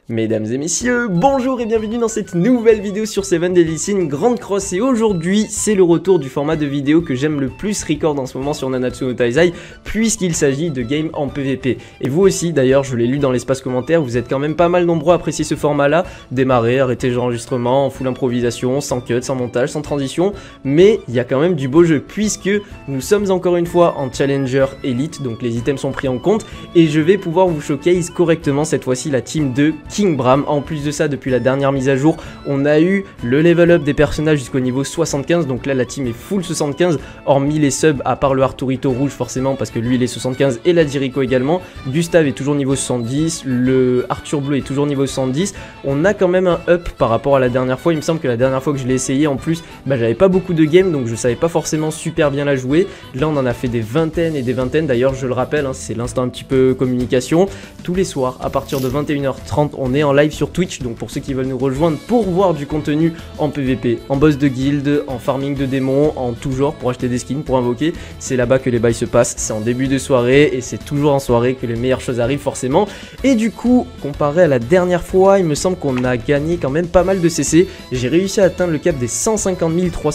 Mesdames et messieurs, bonjour et bienvenue dans cette nouvelle vidéo sur Seven Deadly Sins Grande Cross. Et aujourd'hui, c'est le retour du format de vidéo que j'aime le plus record en ce moment sur Nanatsu no Taizai, puisqu'il s'agit de game en PVP. Et vous aussi, d'ailleurs, je l'ai lu dans l'espace commentaire, vous êtes quand même pas mal nombreux à apprécier ce format-là. Démarrer, arrêter l'enregistrement, en full improvisation, sans cut, sans montage, sans transition. Mais il y a quand même du beau jeu, puisque nous sommes encore une fois en Challenger Elite, donc les items sont pris en compte. Et je vais pouvoir vous showcase correctement cette fois-ci la team de King Bram. En plus de ça, depuis la dernière mise à jour, on a eu le level up des personnages jusqu'au niveau 75, donc là la team est full 75, hormis les subs, à part le Arturito rouge forcément, parce que lui il est 75, et la Jericho également. Gustave est toujours niveau 70, le Arthur bleu est toujours niveau 70, on a quand même un up par rapport à la dernière fois. Il me semble que la dernière fois que je l'ai essayé, en plus, j'avais pas beaucoup de games, donc je savais pas forcément super bien la jouer. Là on en a fait des vingtaines et des vingtaines, d'ailleurs je le rappelle, c'est l'instant un petit peu communication, tous les soirs à partir de 21h30 on est en live sur Twitch, donc pour ceux qui veulent nous rejoindre pour voir du contenu en PVP, en boss de guild, en farming de démons, en tout genre, pour acheter des skins, pour invoquer, c'est là-bas que les bails se passent, c'est en début de soirée et c'est toujours en soirée que les meilleures choses arrivent forcément. Et du coup, comparé à la dernière fois, il me semble qu'on a gagné quand même pas mal de CC, j'ai réussi à atteindre le cap des 150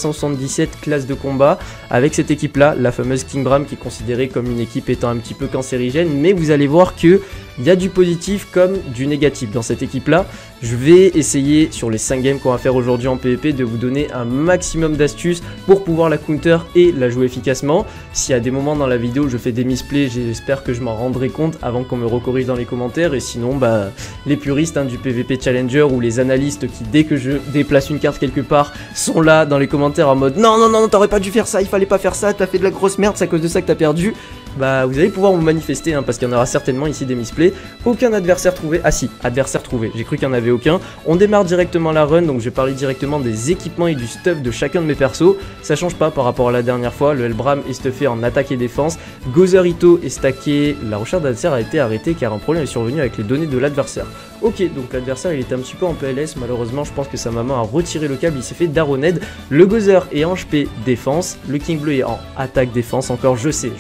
377 classes de combat avec cette équipe là, la fameuse King Bram, qui est considérée comme une équipe étant un petit peu cancérigène, mais vous allez voir que il y a du positif comme du négatif dans cette équipe là. Je vais essayer sur les 5 games qu'on va faire aujourd'hui en PvP de vous donner un maximum d'astuces pour pouvoir la counter et la jouer efficacement. S'il y a des moments dans la vidéo où je fais des misplays, j'espère que je m'en rendrai compte avant qu'on me recorrige dans les commentaires. Et sinon, les puristes du PvP Challenger ou les analystes qui, dès que je déplace une carte quelque part, sont là dans les commentaires en mode non, t'aurais pas dû faire ça, il fallait pas faire ça, t'as fait de la grosse merde, c'est à cause de ça que t'as perdu. Vous allez pouvoir vous manifester parce qu'il y en aura certainement ici des misplays. Aucun adversaire trouvé. Ah si, adversaire trouvé, j'ai cru qu'il n'y en avait aucun. On démarre directement la run, donc je vais parler directement des équipements et du stuff de chacun de mes persos. Ça change pas par rapport à la dernière fois. Le Elbram est stuffé en attaque et défense. Gozer est stacké. La recherche d'adversaire a été arrêtée car un problème est survenu avec les données de l'adversaire. Ok, donc l'adversaire il était un petit peu en PLS, malheureusement je pense que sa maman a retiré le câble, il s'est fait Daroned. Le Gozer est en HP défense, le King Bleu est en attaque défense, encore je sais.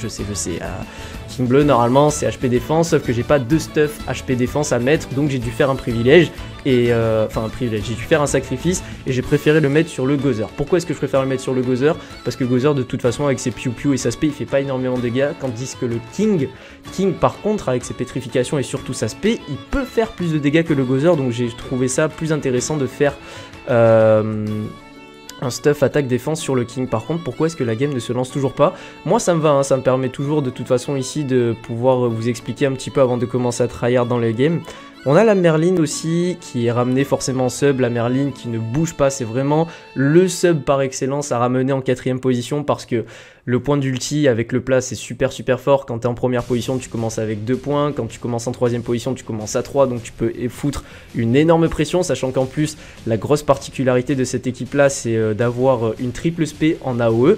King Bleu normalement c'est HP défense, sauf que j'ai pas de stuff HP défense à mettre, donc j'ai dû faire un privilège, j'ai dû faire un sacrifice et j'ai préféré le mettre sur le Gozer. Pourquoi est-ce que je préfère le mettre sur le Gozer? Parce que Gozer de toute façon avec ses piou-piou et sa spé il fait pas énormément de dégâts, tandis que le King par contre avec ses pétrifications et surtout sa spé il peut faire plus de dégâts que le Gozer, donc j'ai trouvé ça plus intéressant de faire un stuff attaque défense sur le King. Par contre, pourquoi est-ce que la game ne se lance toujours pas? Moi ça me va, ça me permet toujours de toute façon ici de pouvoir vous expliquer un petit peu avant de commencer à tryhard dans les games. On a la Merlin aussi qui est ramenée forcément en sub, la Merlin qui ne bouge pas, c'est vraiment le sub par excellence à ramener en 4ème position parce que le point d'ulti avec le plat c'est super fort. Quand tu es en première position tu commences avec 2 points, quand tu commences en 3ème position tu commences à 3, donc tu peux foutre une énorme pression, sachant qu'en plus la grosse particularité de cette équipe là c'est d'avoir une triple spé en AOE.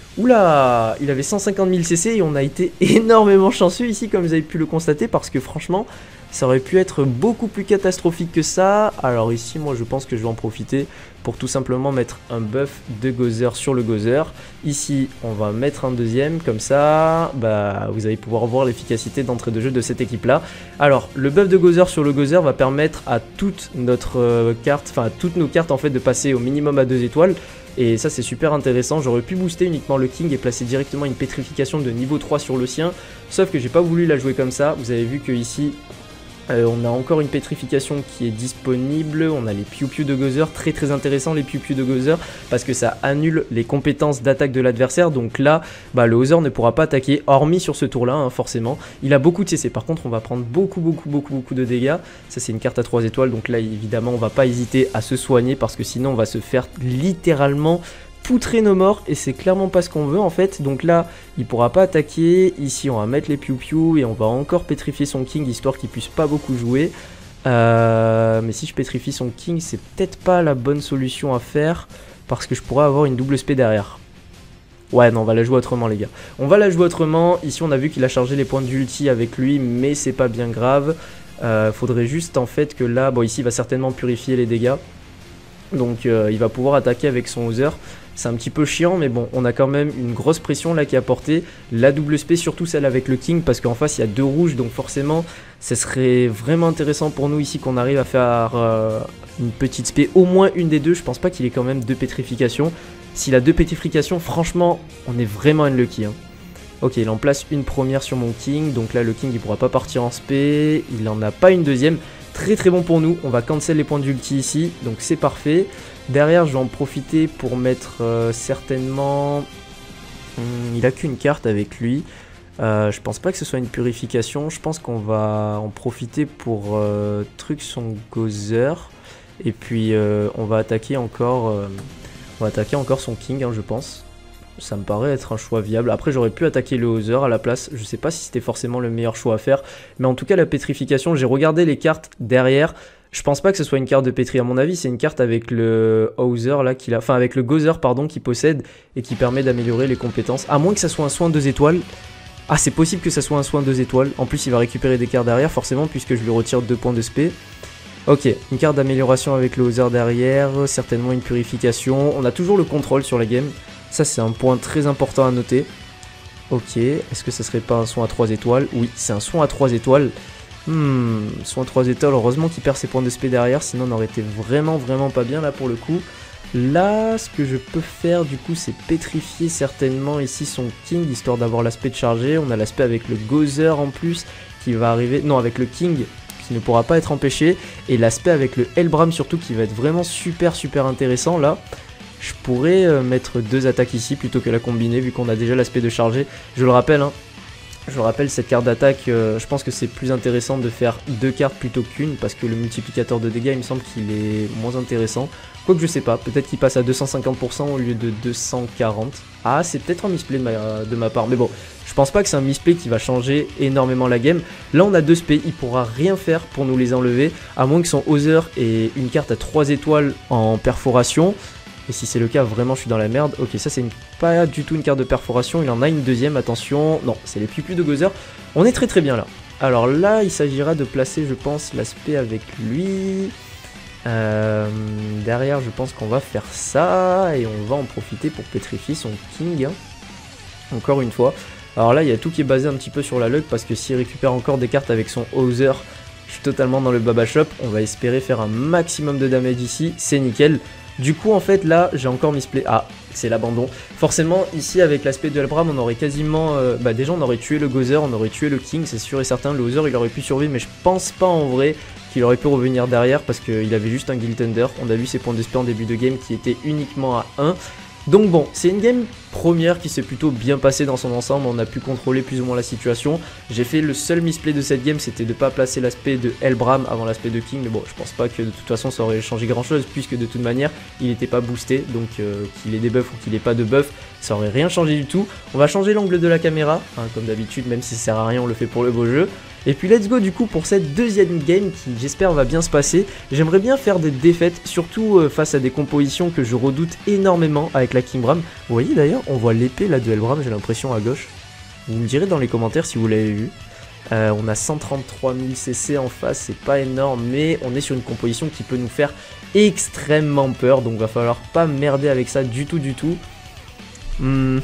Oula, il avait 150 000 CC et on a été énormément chanceux ici comme vous avez pu le constater parce que franchement ça aurait pu être beaucoup plus catastrophique que ça. Alors ici moi je pense que je vais en profiter pour tout simplement mettre un buff de Gozer sur le Gozer. Ici on va mettre un deuxième, comme ça vous allez pouvoir voir l'efficacité d'entrée de jeu de cette équipe là. Alors le buff de Gozer sur le Gozer va permettre à toute notre carte, enfin à toutes nos cartes en fait de passer au minimum à 2 étoiles. Et ça c'est super intéressant, j'aurais pu booster uniquement le King et placer directement une pétrification de niveau 3 sur le sien. Sauf que j'ai pas voulu la jouer comme ça, vous avez vu que ici on a encore une pétrification qui est disponible. On a les piou-piou de Gozer, très intéressant les piou-piou de Gozer parce que ça annule les compétences d'attaque de l'adversaire. Donc là, le Gozer ne pourra pas attaquer, hormis sur ce tour là, forcément. Il a beaucoup de CC, par contre on va prendre beaucoup de dégâts. Ça c'est une carte à 3 étoiles, donc là évidemment on va pas hésiter à se soigner parce que sinon on va se faire littéralement poutrer nos morts et c'est clairement pas ce qu'on veut en fait. Donc là il pourra pas attaquer, ici on va mettre les piou-piou et on va encore pétrifier son King histoire qu'il puisse pas beaucoup jouer. Mais si je pétrifie son King c'est peut-être pas la bonne solution à faire parce que je pourrais avoir une double spé derrière. Ouais non on va la jouer autrement les gars, on va la jouer autrement. Ici on a vu qu'il a chargé les points d'ulti avec lui mais c'est pas bien grave. Faudrait juste en fait que là, ici il va certainement purifier les dégâts. Donc il va pouvoir attaquer avec son Other. C'est un petit peu chiant, mais bon, on a quand même une grosse pression là qui est apportée. La double spé, surtout celle avec le king, parce qu'en face il y a 2 rouges, donc forcément ce serait vraiment intéressant pour nous ici qu'on arrive à faire une petite spé, au moins une des deux. Je pense pas qu'il ait quand même 2 pétrifications. S'il a 2 pétrifications, franchement, on est vraiment unlucky, hein. Ok, il en place une première sur mon king, donc là le king il pourra pas partir en spé, il en a pas une deuxième. Très très bon pour nous, on va cancel les points d'ulti ici, donc c'est parfait. Derrière je vais en profiter pour mettre certainement... il a qu'une carte avec lui. Je pense pas que ce soit une purification, je pense qu'on va en profiter pour truc son Gozer. Et puis on va attaquer encore son king, hein, je pense. Ça me paraît être un choix viable. Après j'aurais pu attaquer le Hauser à la place. Je sais pas si c'était forcément le meilleur choix à faire. Mais en tout cas la pétrification, j'ai regardé les cartes derrière. Je pense pas que ce soit une carte de pétri à mon avis. C'est une carte avec le Hauser là qu'il a. Enfin avec le Gozer pardon qu'il possède. Et qui permet d'améliorer les compétences. À moins que ça soit un soin 2 étoiles. Ah c'est possible que ça soit un soin 2 étoiles. En plus il va récupérer des cartes derrière forcément. Puisque je lui retire 2 points de spé. Ok, une carte d'amélioration avec le Hauser derrière. Certainement une purification. On a toujours le contrôle sur la game. Ça c'est un point très important à noter. Ok, est-ce que ça serait pas un soin à 3 étoiles? Oui, c'est un soin à 3 étoiles. Soin à 3 étoiles, heureusement qu'il perd ses points de spé derrière, sinon on aurait été vraiment pas bien là pour le coup. Là, ce que je peux faire du coup, c'est pétrifier certainement ici son king, histoire d'avoir l'aspect de chargé. On a l'aspect avec le Gozer en plus, qui va arriver... Non, avec le king, qui ne pourra pas être empêché. Et l'aspect avec le Helbram surtout, qui va être vraiment super intéressant là. Je pourrais mettre 2 attaques ici plutôt que la combiner vu qu'on a déjà l'aspect de charger. Je le rappelle, hein, cette carte d'attaque, je pense que c'est plus intéressant de faire 2 cartes plutôt qu'une parce que le multiplicateur de dégâts il me semble qu'il est moins intéressant. Quoique je sais pas, peut-être qu'il passe à 250% au lieu de 240. Ah c'est peut-être un misplay de ma part, mais bon, je pense pas que c'est un misplay qui va changer énormément la game. Là on a 2 spé, il pourra rien faire pour nous les enlever, à moins que son Hauser ait une carte à 3 étoiles en perforation. Et si c'est le cas, vraiment je suis dans la merde. Ok, ça c'est pas du tout une carte de perforation. Il en a une deuxième, attention. Non, c'est les pupus de Gozer. On est très bien là. Alors là, il s'agira de placer, je pense, l'aspect avec lui. Derrière, je pense qu'on va faire ça. Et on va en profiter pour pétrifier son king. Encore une fois. Alors là, il y a tout qui est basé un petit peu sur la luck. Parce que s'il récupère encore des cartes avec son Hauser, je suis totalement dans le baba shop. On va espérer faire un maximum de damage ici. C'est nickel. Du coup en fait là j'ai encore misplay. Ah c'est l'abandon. Forcément ici avec l'aspect de Helbram on aurait quasiment déjà on aurait tué le Gozer, on aurait tué le king, c'est sûr et certain. Le Hauser il aurait pu survivre mais je pense pas en vrai qu'il aurait pu revenir derrière parce qu'il avait juste un Guild Thunder. On a vu ses points de spé en début de game qui étaient uniquement à 1. Donc bon, c'est une game première qui s'est plutôt bien passée dans son ensemble, on a pu contrôler plus ou moins la situation. J'ai fait le seul misplay de cette game, c'était de pas placer l'aspect de Helbram avant l'aspect de King, mais bon, je pense pas que de toute façon ça aurait changé grand chose, puisque de toute manière, il n'était pas boosté, donc qu'il ait des buffs ou qu'il ait pas de buff, ça aurait rien changé du tout. On va changer l'angle de la caméra, hein, comme d'habitude, même si ça sert à rien, on le fait pour le beau jeu. Et puis let's go du coup pour cette deuxième game qui j'espère va bien se passer. J'aimerais bien faire des défaites, surtout face à des compositions que je redoute énormément avec la Kingbram. Vous voyez d'ailleurs, on voit l'épée là de Helbram, j'ai l'impression à gauche. Vous me direz dans les commentaires si vous l'avez vu. On a 133 000 CC en face, c'est pas énorme, mais on est sur une composition qui peut nous faire extrêmement peur. Donc va falloir pas merder avec ça du tout. On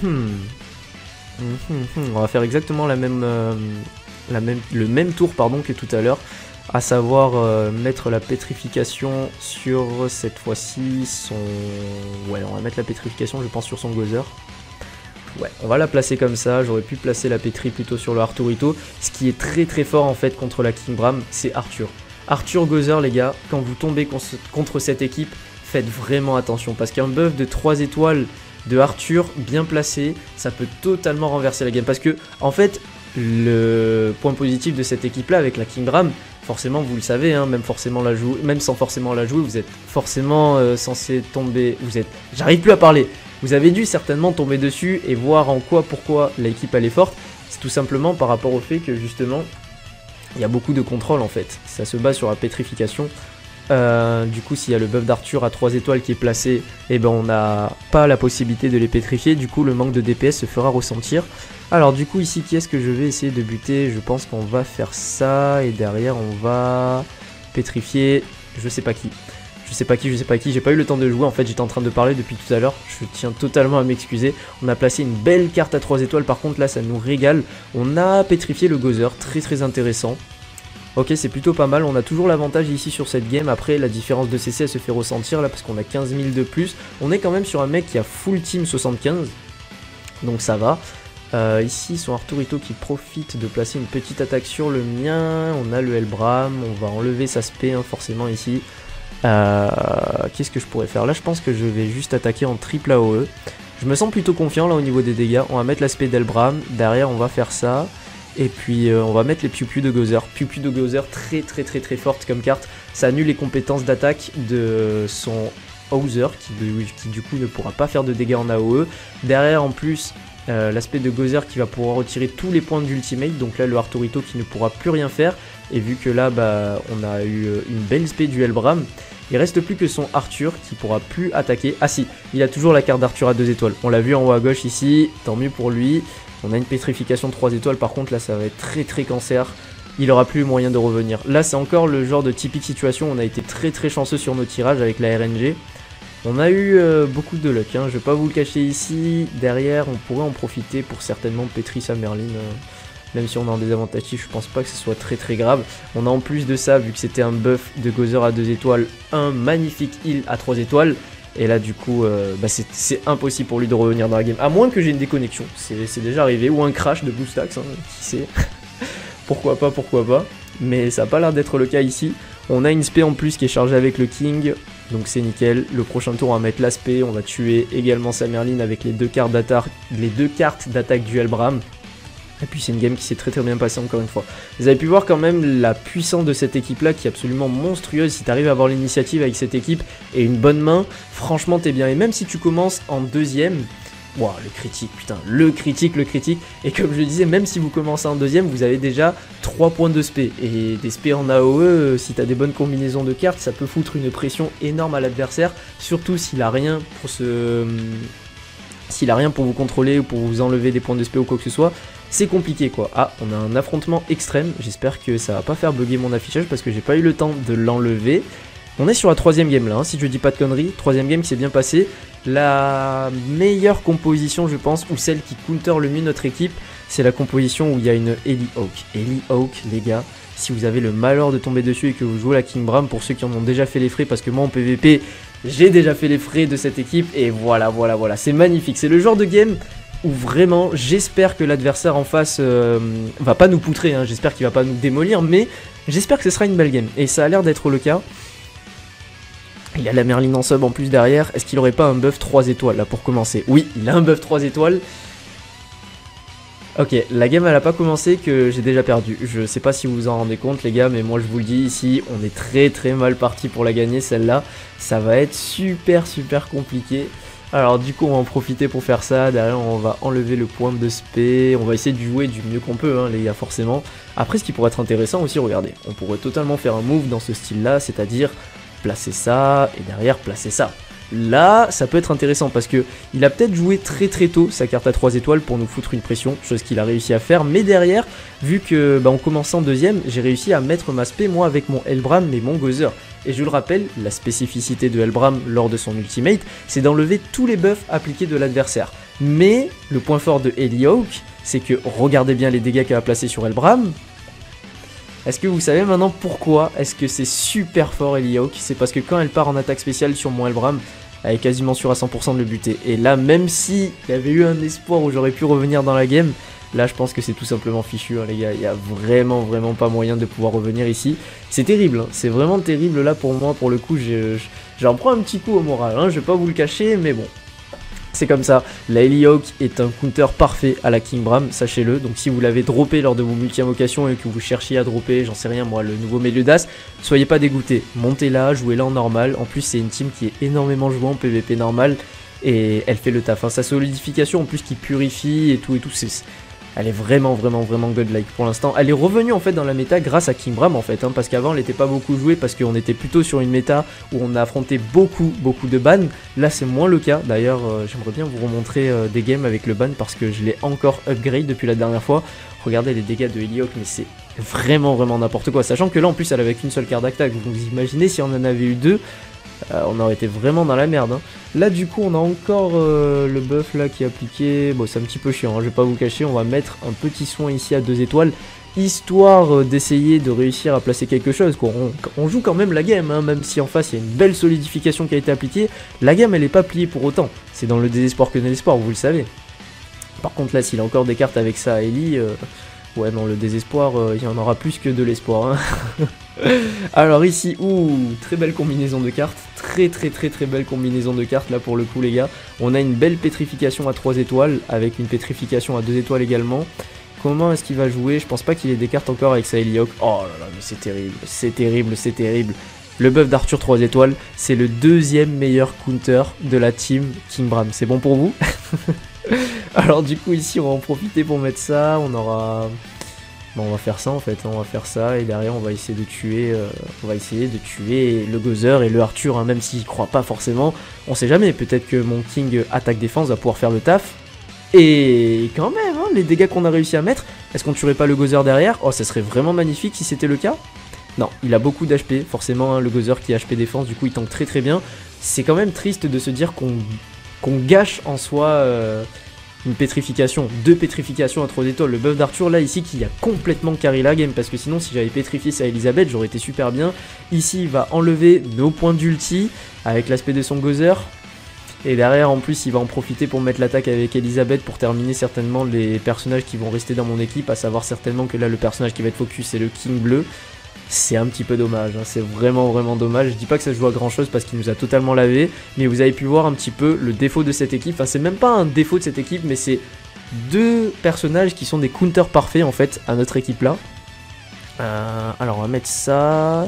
va faire exactement le même tour pardon, que tout à l'heure, à savoir mettre la pétrification sur cette fois-ci son... Ouais, on va mettre la pétrification je pense sur son Gozer. Ouais, on va la placer comme ça, j'aurais pu placer la pétri plutôt sur le Arturito. Ce qui est très fort en fait contre la Kingbram, c'est Arthur. Arthur Gozer les gars, quand vous tombez contre cette équipe, faites vraiment attention, parce qu'un buff de 3 étoiles de Arthur bien placé, ça peut totalement renverser la game. Parce que en fait, le point positif de cette équipe là avec la Kingbram, forcément vous le savez, hein, même sans forcément la jouer, vous êtes forcément censé tomber, j'arrive plus à parler, vous avez dû certainement tomber dessus et voir en pourquoi l'équipe elle est forte. C'est tout simplement par rapport au fait que justement il y a beaucoup de contrôle en fait, ça se base sur la pétrification. Du coup s'il y a le buff d'Arthur à 3 étoiles qui est placé, et ben on n'a pas la possibilité de les pétrifier, du coup le manque de DPS se fera ressentir. Alors du coup ici qui est-ce que je vais essayer de buter? Je pense qu'on va faire ça et derrière on va pétrifier je sais pas qui. Je sais pas qui, j'ai pas eu le temps de jouer, en fait j'étais en train de parler depuis tout à l'heure, je tiens totalement à m'excuser. On a placé une belle carte à 3 étoiles, par contre là ça nous régale. On a pétrifié le Gozer, très intéressant. Ok, c'est plutôt pas mal, on a toujours l'avantage ici sur cette game. Après la différence de CC elle se fait ressentir là parce qu'on a 15 000 de plus. On est quand même sur un mec qui a full team 75, donc ça va. Ici son Arturito qui profite de placer une petite attaque sur le mien. On a le Helbram, on va enlever sa spé hein, forcément ici. Qu'est-ce que je pourrais faire? Là je pense que je vais juste attaquer en triple AOE. Je me sens plutôt confiant là au niveau des dégâts. On va mettre l'aspect d'Helbram, derrière on va faire ça. Et puis on va mettre les Piu-Piu de Gozer. Piu-Piu de Gozer très forte comme carte. Ça annule les compétences d'attaque de son Hauser qui du coup ne pourra pas faire de dégâts en AOE. Derrière en plus l'aspect de Gozer qui va pouvoir retirer tous les points d'ultimate. Donc là le Arturito qui ne pourra plus rien faire. Et vu que là bah, on a eu une belle spé du Helbram, il reste plus que son Arthur qui pourra plus attaquer. Ah si, il a toujours la carte d'Arthur à 2 étoiles. On l'a vu en haut à gauche ici, tant mieux pour lui. On a une pétrification de 3 étoiles, par contre là ça va être très cancer. Il aura plus moyen de revenir. Là c'est encore le genre de typique situation, on a été très chanceux sur nos tirages avec la RNG. On a eu beaucoup de luck, hein. Je vais pas vous le cacher ici. Derrière on pourrait en profiter pour certainement pétrir sa Merlin. Même si on est en désavantage, je pense pas que ce soit très grave. On a en plus de ça, vu que c'était un buff de Gozer à 2 étoiles, un magnifique heal à 3 étoiles. Et là du coup bah c'est impossible pour lui de revenir dans la game, à moins que j'ai une déconnexion, c'est déjà arrivé, ou un crash de Boostax, hein, qui sait. pourquoi pas, mais ça n'a pas l'air d'être le cas ici. On a une spé en plus qui est chargée avec le King, donc c'est nickel. Le prochain tour on va mettre l'aspect, on va tuer également sa Merlin avec les deux cartes d'attaque du Helbram. Et puis c'est une game qui s'est très bien passée encore une fois. Vous avez pu voir quand même la puissance de cette équipe là qui est absolument monstrueuse. Si tu arrives à avoir l'initiative avec cette équipe et une bonne main, franchement t'es bien. Et même si tu commences en deuxième, wow, le critique, putain, le critique. Et comme je disais, même si vous commencez en deuxième, vous avez déjà 3 points de spé. Et des spé en AOE, si t'as des bonnes combinaisons de cartes, ça peut foutre une pression énorme à l'adversaire. Surtout s'il a rien pour vous contrôler ou pour vous enlever des points de spé ou quoi que ce soit. C'est compliqué quoi. Ah, on a un affrontement extrême. J'espère que ça va pas faire bugger mon affichage parce que j'ai pas eu le temps de l'enlever. On est sur la 3ème game là, hein, si je dis pas de conneries. 3ème game qui s'est bien passée. La meilleure composition je pense, ou celle qui counter le mieux notre équipe, c'est la composition où il y a une Ellie Hawk. Ellie Hawk les gars, si vous avez le malheur de tomber dessus et que vous jouez la King Bram, pour ceux qui en ont déjà fait les frais, parce que moi en PVP j'ai déjà fait les frais de cette équipe. Et voilà, c'est magnifique. C'est le genre de game où vraiment j'espère que l'adversaire en face va pas nous poutrer, hein. J'espère qu'il va pas nous démolir, mais j'espère que ce sera une belle game, et ça a l'air d'être le cas. Il a la Merlin en sub en plus derrière. Est-ce qu'il aurait pas un buff 3 étoiles là pour commencer? Oui, il a un buff 3 étoiles. Ok, la game elle a pas commencé que j'ai déjà perdu. Je sais pas si vous vous en rendez compte les gars, mais moi je vous le dis ici, on est très mal parti pour la gagner celle-là. Ça va être super compliqué. Alors du coup on va en profiter pour faire ça. Derrière on va enlever le point de spé. On va essayer de jouer du mieux qu'on peut hein, les gars forcément. Après ce qui pourrait être intéressant aussi, regardez, on pourrait totalement faire un move dans ce style là, c'est-à-dire placer ça et derrière placer ça. Là ça peut être intéressant parce que il a peut-être joué très tôt sa carte à 3 étoiles pour nous foutre une pression, chose qu'il a réussi à faire. Mais derrière, vu que bah, on commençait en deuxième, j'ai réussi à mettre ma spé moi avec mon Helbram et mon Gozer. Et je le rappelle, la spécificité de Helbram lors de son ultimate, c'est d'enlever tous les buffs appliqués de l'adversaire. Mais le point fort de Ellie Hawk, c'est que regardez bien les dégâts qu'elle a placés sur Helbram. Est-ce que vous savez maintenant pourquoi est-ce que c'est super fort Ellie Hawk? C'est parce que quand elle part en attaque spéciale sur mon Helbram, elle est quasiment sûre à 100% de le buter. Et là, même si il y avait eu un espoir où j'aurais pu revenir dans la game, là je pense que c'est tout simplement fichu hein, les gars. Il y a vraiment pas moyen de pouvoir revenir ici. C'est terrible, hein. C'est vraiment terrible là pour moi. Pour le coup, j'en prends un petit coup au moral, hein. Je vais pas vous le cacher, mais bon. C'est comme ça, la Ellie Hawk est un counter parfait à la King Bram, sachez-le. Donc si vous l'avez droppé lors de vos multi-invocations et que vous cherchiez à dropper, j'en sais rien moi, le nouveau milieu d'as, soyez pas dégoûtés, montez-la, jouez-la en normal. En plus c'est une team qui est énormément jouée en PVP normal et elle fait le taf, hein. Sa solidification en plus qui purifie et tout, elle est vraiment godlike pour l'instant. Elle est revenue en fait dans la méta grâce à King Bram en fait, hein, parce qu'avant elle n'était pas beaucoup jouée parce qu'on était plutôt sur une méta où on a affronté beaucoup de bans. Là c'est moins le cas, d'ailleurs j'aimerais bien vous remontrer des games avec le ban parce que je l'ai encore upgrade depuis la dernière fois. Regardez les dégâts de Ellie Hawk, mais c'est vraiment n'importe quoi, sachant que là en plus elle avait qu'une seule carte d'attaque, vous imaginez si on en avait eu deux. on aurait été vraiment dans la merde. Hein. Là du coup on a encore le buff là qui est appliqué, bon c'est un petit peu chiant, hein, je vais pas vous cacher, on va mettre un petit soin ici à 2 étoiles, histoire d'essayer de réussir à placer quelque chose. Quoi. On joue quand même la game, hein, même si en face il y a une belle solidification qui a été appliquée, la game elle est pas pliée pour autant, c'est dans le désespoir que dans l'espoir, vous le savez. Par contre là s'il a encore des cartes avec ça à Ellie, ouais non le désespoir il y en aura plus que de l'espoir. Hein. Alors ici, très belle combinaison de cartes, très belle combinaison de cartes là pour le coup les gars. On a une belle pétrification à 3 étoiles avec une pétrification à 2 étoiles également. Comment est-ce qu'il va jouer? Je pense pas qu'il ait des cartes encore avec sa Heliok. Oh là là, mais c'est terrible, c'est terrible, c'est terrible. Le buff d'Arthur 3 étoiles, c'est le deuxième meilleur counter de la team King Bram. C'est bon pour vous? Alors du coup ici on va en profiter pour mettre ça, on aura... Bon, on va faire ça en fait, on va faire ça et derrière on va essayer de tuer, le Gozer et le Arthur, hein, même s'il croit pas forcément, on sait jamais, peut-être que mon King attaque-défense va pouvoir faire le taf. Et quand même, hein, les dégâts qu'on a réussi à mettre, est-ce qu'on tuerait pas le Gozer derrière? Oh, ça serait vraiment magnifique si c'était le cas. Non, il a beaucoup d'HP, forcément, hein, le Gozer qui est HP défense, du coup il tank très bien. C'est quand même triste de se dire qu'on gâche en soi... une pétrification, 2 pétrifications à 3 étoiles, le buff d'Arthur là ici qui a complètement carry la game parce que sinon si j'avais pétrifié sa Elisabeth j'aurais été super bien. Ici il va enlever nos points d'ulti avec l'aspect de son Gozer et derrière en plus il va en profiter pour mettre l'attaque avec Elisabeth pour terminer certainement les personnages qui vont rester dans mon équipe, à savoir certainement que là le personnage qui va être focus c'est le King bleu. C'est un petit peu dommage, hein. C'est vraiment dommage. Je dis pas que ça se joue à grand chose parce qu'il nous a totalement lavé, mais vous avez pu voir un petit peu le défaut de cette équipe. Enfin, c'est même pas un défaut de cette équipe, mais c'est 2 personnages qui sont des counters parfaits en fait à notre équipe là. Alors on va mettre ça,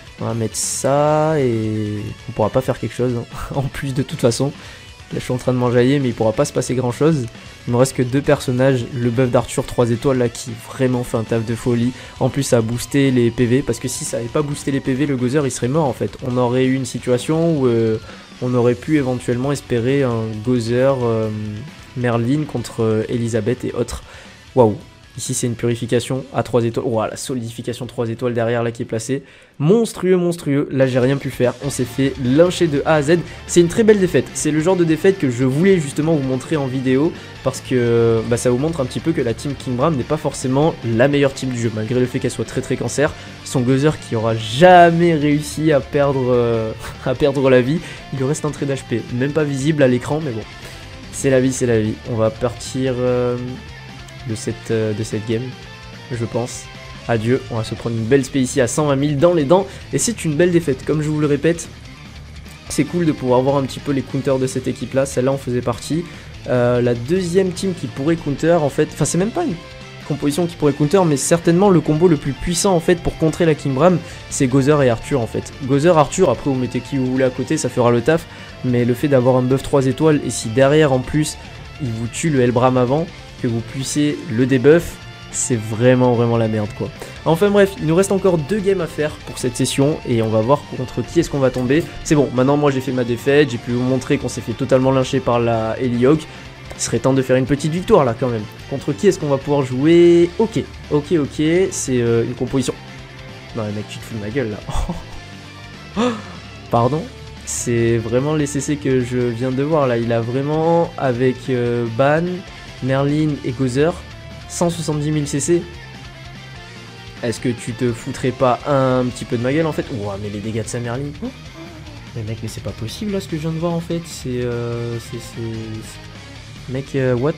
et on pourra pas faire quelque chose hein. En plus de toute façon. Là je suis en train de m'enjailler mais il pourra pas se passer grand chose. Il me reste que 2 personnages, le buff d'Arthur 3 étoiles là qui vraiment fait un taf de folie. En plus ça a boosté les PV parce que si ça avait pas boosté les PV le Gozer il serait mort en fait. On aurait eu une situation où on aurait pu éventuellement espérer un Gozer Merlin contre Elisabeth et autres. Waouh. Ici c'est une purification à 3 étoiles. Ouah, la solidification 3 étoiles derrière là qui est placée. Monstrueux. Là j'ai rien pu faire. On s'est fait lyncher de A à Z. C'est une très belle défaite. C'est le genre de défaite que je voulais justement vous montrer en vidéo. Parce que ça vous montre un petit peu que la team King Bram n'est pas forcément la meilleure team du jeu. Malgré le fait qu'elle soit très cancer. Son Gozer qui aura jamais réussi à perdre, la vie. Il lui reste un trait d'HP. Même pas visible à l'écran mais bon. C'est la vie. On va partir... de cette game, je pense. Adieu, on va se prendre une belle spé ici à 120 000 dans les dents, et c'est une belle défaite, comme je vous le répète. C'est cool de pouvoir voir un petit peu les counters de cette équipe là, celle-là en faisait partie. La deuxième team qui pourrait counter en fait, enfin c'est même pas une composition qui pourrait counter, mais certainement le combo le plus puissant en fait pour contrer la King Bram, c'est Gozer et Arthur en fait. Gozer, Arthur, après vous mettez qui vous voulez à côté, ça fera le taf, mais le fait d'avoir un buff 3 étoiles, et si derrière en plus il vous tue le Hellbram avant, que vous puissiez le debuff, c'est vraiment la merde quoi. Enfin bref, il nous reste encore 2 games à faire pour cette session et on va voir contre qui est-ce qu'on va tomber. C'est bon, maintenant moi j'ai fait ma défaite, j'ai pu vous montrer qu'on s'est fait totalement lyncher par la Heliok. Il serait temps de faire une petite victoire là quand même. Contre qui est-ce qu'on va pouvoir jouer? Ok, c'est une composition... Non mec, tu te fous de ma gueule là. Pardon? C'est vraiment les CC que je viens de voir là, il a vraiment avec Ban, Merlin et Gozer 170 000 CC. Est-ce que tu te foutrais pas un petit peu de ma gueule en fait? Ouah, mais les dégâts de sa Merlin. Mais mec, mais c'est pas possible là ce que je viens de voir en fait. C'est mec, what?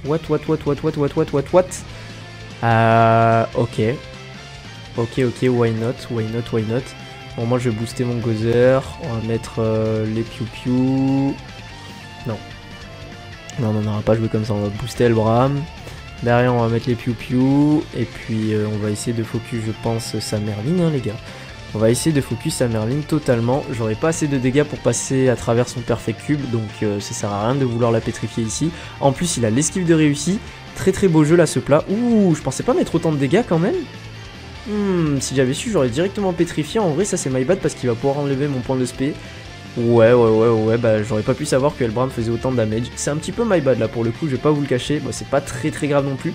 Ok, why not? Bon, moi je vais booster mon Gozer. On va mettre les piou-piou. Non, on va pas jouer comme ça, on va booster Hellbram. Derrière on va mettre les piou-piou. Et puis on va essayer de focus je pense sa Merlin hein, les gars. On va essayer de focus sa Merlin totalement. J'aurai pas assez de dégâts pour passer à travers son Perfect Cube. Donc ça sert à rien de vouloir la pétrifier ici. En plus il a l'esquive de réussi. Très beau jeu là ce plat. Ouh, je pensais pas mettre autant de dégâts quand même. Si j'avais su j'aurais directement pétrifié. En vrai ça c'est my bad parce qu'il va pouvoir enlever mon point de spé. Ouais, bah j'aurais pas pu savoir que Hellbram faisait autant de damage. C'est un petit peu my bad là pour le coup, je vais pas vous le cacher. Bon, c'est pas très grave non plus.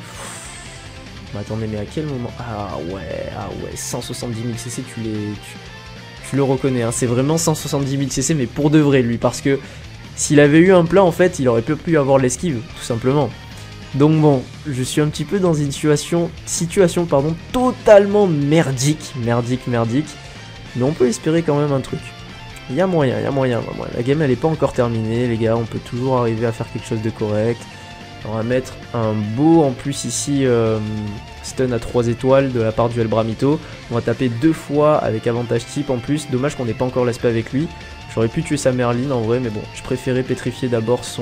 Mais attendez, mais à quel moment? Ah ouais, 170 000 CC, tu je le reconnais, hein, c'est vraiment 170 000 CC, mais pour de vrai lui, parce que s'il avait eu un plat en fait, il aurait pu avoir l'esquive, tout simplement. Donc bon, je suis un petit peu dans une situation totalement merdique, mais on peut espérer quand même un truc. Il y a moyen. La game elle est pas encore terminée les gars, on peut toujours arriver à faire quelque chose de correct. On va mettre un beau en plus ici stun à 3 étoiles de la part du Elbramito. On va taper 2 fois avec avantage type en plus, dommage qu'on n'ait pas encore l'aspect avec lui. J'aurais pu tuer sa Merlin en vrai, mais bon, je préférais pétrifier d'abord son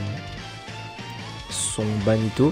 Banito.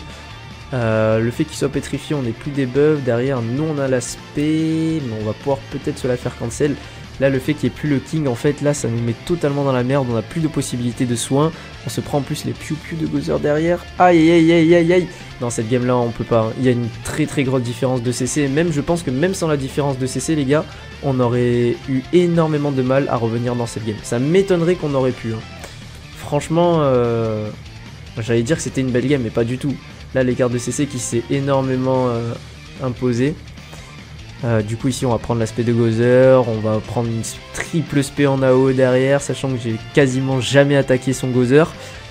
Le fait qu'il soit pétrifié, on n'est plus des buffs. Derrière, nous on a l'aspect, mais on va pouvoir peut-être se la faire cancel. Là, le fait qu'il n'y ait plus le King, en fait, là, ça nous met totalement dans la merde. On n'a plus de possibilité de soins. On se prend en plus les piou-piou de Gozer derrière. Aïe, aïe, aïe, aïe, aïe. Non, cette game-là, on peut pas. Il y a une très très grosse différence de CC. Même, je pense que même sans la différence de CC, les gars, on aurait eu énormément de mal à revenir dans cette game. Ça m'étonnerait qu'on aurait pu. Hein. Franchement, j'allais dire que c'était une belle game, mais pas du tout. Là, l'écart de CC qui s'est énormément imposé. Du coup ici on va prendre l'aspect de Gozer, on va prendre une triple spé en AO derrière, sachant que j'ai quasiment jamais attaqué son Gozer.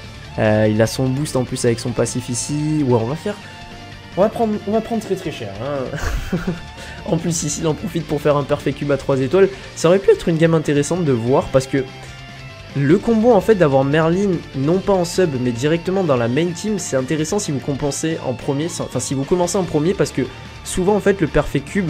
Il a son boost en plus avec son passif ici. Ouais, on va prendre très très cher. Hein. En plus ici il en profite pour faire un perfect cube à 3 étoiles. Ça aurait pu être une game intéressante de voir parce que le combo en fait d'avoir Merlin non pas en sub mais directement dans la main team, c'est intéressant si vous compensez en premier, enfin si vous commencez en premier, parce que souvent en fait le perfect cube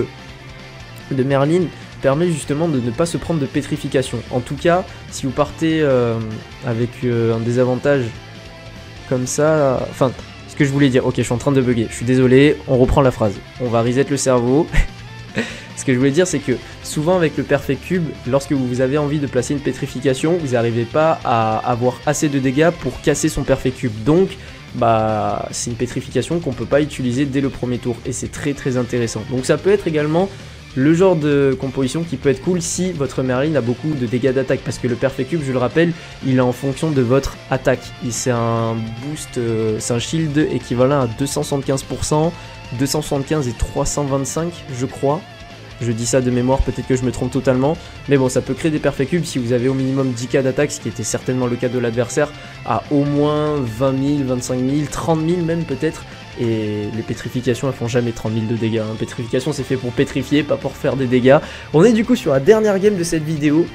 de Merlin permet justement de ne pas se prendre de pétrification. En tout cas, si vous partez avec un désavantage comme ça, enfin, ce que je voulais dire, ok, je suis en train de bugger, je suis désolé, on reprend la phrase, on va reset le cerveau. Ce que je voulais dire, c'est que souvent avec le perfect cube, lorsque vous avez envie de placer une pétrification, vous n'arrivez pas à avoir assez de dégâts pour casser son perfect cube. Donc, bah, c'est une pétrification qu'on peut pas utiliser dès le premier tour et c'est très très intéressant. Donc ça peut être également le genre de composition qui peut être cool si votre Merlin a beaucoup de dégâts d'attaque, parce que le perfect cube, je le rappelle, il est en fonction de votre attaque. C'est un boost, c'est un shield équivalent à 275%, 275 et 325 je crois. Je dis ça de mémoire, peut-être que je me trompe totalement, mais bon, ça peut créer des perfect cubes si vous avez au minimum 10k d'attaque, ce qui était certainement le cas de l'adversaire, à au moins 20 000, 25 000, 30 000 même peut-être. Et les pétrifications elles font jamais 30 000 de dégâts, hein. Pétrification c'est fait pour pétrifier, pas pour faire des dégâts. On est du coup sur la dernière game de cette vidéo.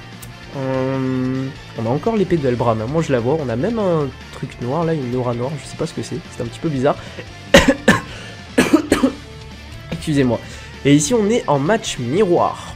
On a encore l'épée de Elbram, hein. Moi je la vois, on a même un truc noir là, une aura noire, je sais pas ce que c'est un petit peu bizarre. Excusez-moi. Et ici on est en match miroir,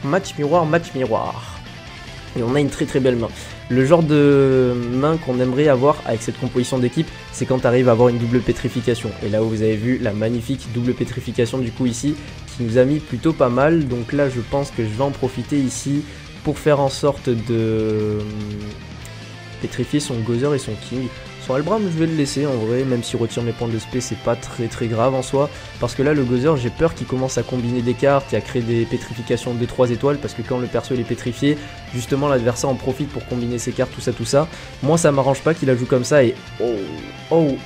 et on a une très très belle main. Le genre de main qu'on aimerait avoir avec cette composition d'équipe, c'est quand tu arrives à avoir une double pétrification. Et là où vous avez vu la magnifique double pétrification du coup ici, qui nous a mis plutôt pas mal. Donc là je pense que je vais en profiter ici pour faire en sorte de pétrifier son Gozer et son King. Son Elbram je vais le laisser en vrai, même s'il retire mes points de spé, c'est pas très très grave en soi. Parce que là le Gozer, j'ai peur qu'il commence à combiner des cartes et à créer des pétrifications de 3 étoiles. Parce que quand le perso il est pétrifié, justement l'adversaire en profite pour combiner ses cartes, tout ça. Moi ça m'arrange pas qu'il la joue comme ça et oh,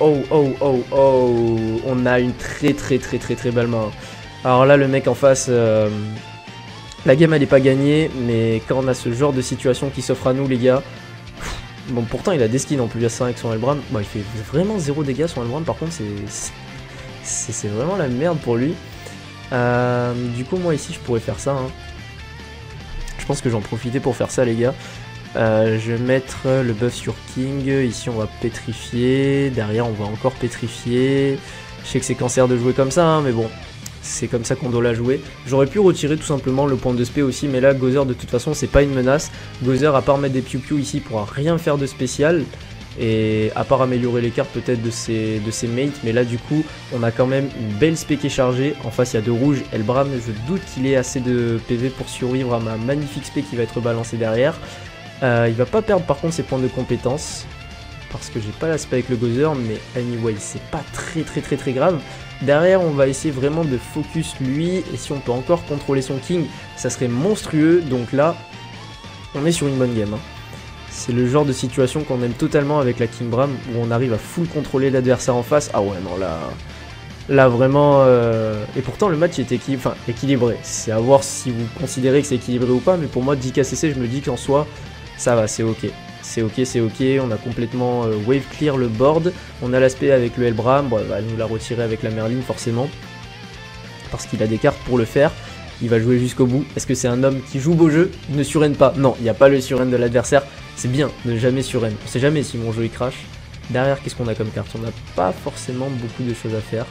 on a une très belle main. Alors là le mec en face, la game elle est pas gagnée, mais quand on a ce genre de situation qui s'offre à nous les gars. Bon, pourtant il a des skins en plus à ça avec son Elbram. Bon, il fait vraiment 0 dégâts son Elbram, par contre c'est vraiment la merde pour lui. Du coup moi ici je pourrais faire ça, hein. Je pense que j'en profitais pour faire ça les gars. Je vais mettre le buff sur King, ici on va pétrifier, derrière on va encore pétrifier. Je sais que c'est cancer de jouer comme ça, hein, mais bon, c'est comme ça qu'on doit la jouer. J'aurais pu retirer tout simplement le point de spé aussi, mais là Gozer de toute façon c'est pas une menace. Gozer à part mettre des piou-piou ici pourra rien faire de spécial, et à part améliorer les cartes peut-être de ses mates, mais là du coup on a quand même une belle spé qui est chargée. En face il y a 2 rouges, Elbram je doute qu'il ait assez de PV pour survivre à ma magnifique spé qui va être balancée derrière. Il va pas perdre par contre ses points de compétence, parce que j'ai pas l'aspect avec le Gozer, mais anyway c'est pas très grave. Derrière on va essayer vraiment de focus lui, et si on peut encore contrôler son King, ça serait monstrueux. Donc là on est sur une bonne game, hein. C'est le genre de situation qu'on aime totalement avec la King Bram, où on arrive à full contrôler l'adversaire en face. Ah ouais non Là vraiment, et pourtant le match est équilibré. C'est à voir si vous considérez que c'est équilibré ou pas, mais pour moi 10 KCC, je me dis qu'en soi, ça va, c'est ok. C'est ok, on a complètement wave clear le board. On a l'aspect avec le Helbram, bon, il va nous la retirer avec la Merlin forcément, parce qu'il a des cartes pour le faire. Il va jouer jusqu'au bout. Est-ce que c'est un homme qui joue beau jeu? Il ne surrenne pas. Non, il n'y a pas le surrenne de l'adversaire. C'est bien de ne jamais surrenne. On sait jamais si mon jeu il crash. Derrière, qu'est-ce qu'on a comme carte? On n'a pas forcément beaucoup de choses à faire.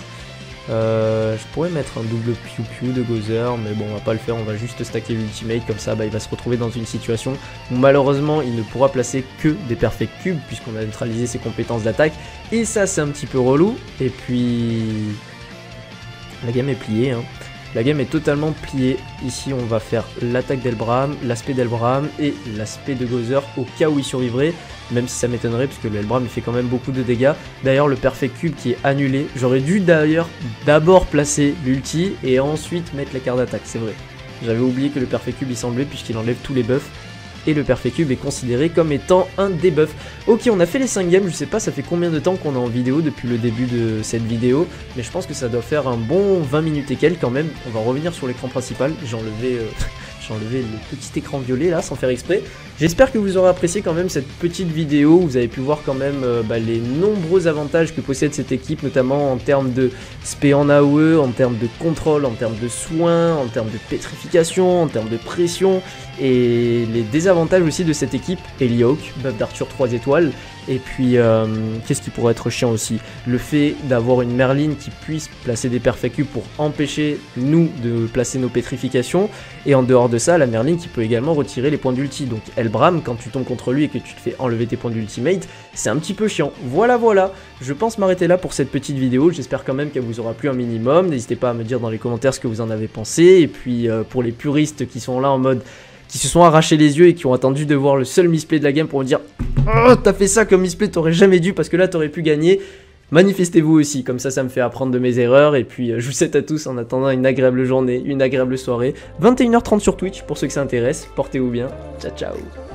Je pourrais mettre un double piou-piou de Gozer, mais bon, on va pas le faire. On va juste stacker l'ultimate. Comme ça, il va se retrouver dans une situation où malheureusement, il ne pourra placer que des perfect cubes, puisqu'on a neutralisé ses compétences d'attaque. Et ça, c'est un petit peu relou. Et puis, la game est pliée, hein. La game est totalement pliée. Ici, on va faire l'attaque d'Helbram, l'aspect d'Helbram et l'aspect de Gozer au cas où il survivrait. Même si ça m'étonnerait, parce que le Helbram il fait quand même beaucoup de dégâts. D'ailleurs, le Perfect Cube qui est annulé. J'aurais dû d'ailleurs d'abord placer l'ulti et ensuite mettre la carte d'attaque, c'est vrai. J'avais oublié que le Perfect Cube il semblait, puisqu'il enlève tous les buffs. Et le Perfect Cube est considéré comme étant un debuff. Ok, on a fait les 5 games, je sais pas ça fait combien de temps qu'on est en vidéo depuis le début de cette vidéo, mais je pense que ça doit faire un bon 20 minutes et quelques quand même. On va revenir sur l'écran principal, j'ai enlevé le petit écran violet là sans faire exprès. J'espère que vous aurez apprécié quand même cette petite vidéo où vous avez pu voir quand même les nombreux avantages que possède cette équipe, notamment en termes de spé en AOE, en termes de contrôle, en termes de soins, en termes de pétrification, en termes de pression, et les désavantages aussi de cette équipe. Eliohawk, buff d'Arthur 3 étoiles, et puis qu'est-ce qui pourrait être chiant aussi? Le fait d'avoir une Merlin qui puisse placer des perfect cubes pour empêcher nous de placer nos pétrifications, et en dehors de ça, la Merlin qui peut également retirer les points d'ulti. Donc Helbram, quand tu tombes contre lui et que tu te fais enlever tes points d'ultimate, c'est un petit peu chiant. Voilà, je pense m'arrêter là pour cette petite vidéo. J'espère quand même qu'elle vous aura plu un minimum. N'hésitez pas à me dire dans les commentaires ce que vous en avez pensé. Et puis pour les puristes qui sont là en mode, qui se sont arrachés les yeux et qui ont attendu de voir le seul misplay de la game pour me dire oh, t'as fait ça comme misplay, t'aurais jamais dû parce que là t'aurais pu gagner. Manifestez-vous aussi, comme ça me fait apprendre de mes erreurs. Et puis je vous souhaite à tous en attendant une agréable journée, une agréable soirée. 21h30 sur Twitch pour ceux que ça intéresse. Portez-vous bien, ciao ciao.